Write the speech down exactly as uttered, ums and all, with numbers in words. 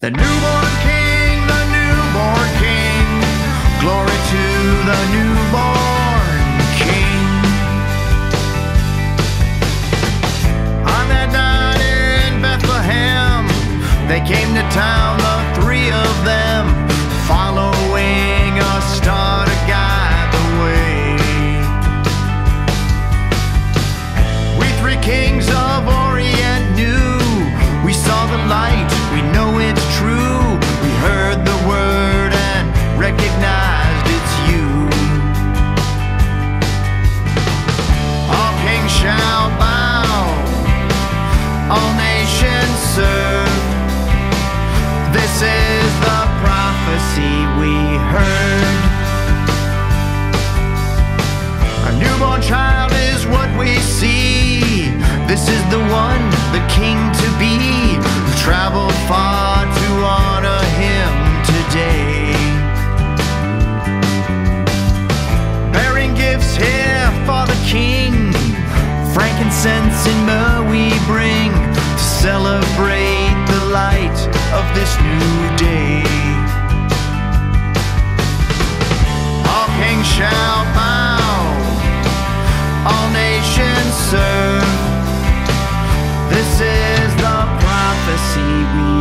The newborn king, the newborn king, glory to the newborn king. On that night in Bethlehem, they came to town, the three of them, following a star to guide the way. We three kings of Orient knew, we saw the light, we know it's true. We heard the word and recognized it's you. All kings shall bow, all nations serve. This is the prophecy we heard. A newborn child is what we see. This is the one, the king to be. We traveled far to honor him today. Bearing gifts here for the king, frankincense and myrrh we bring to celebrate the light of this new day. All kings shall bow, all nations serve. This is the prophecy we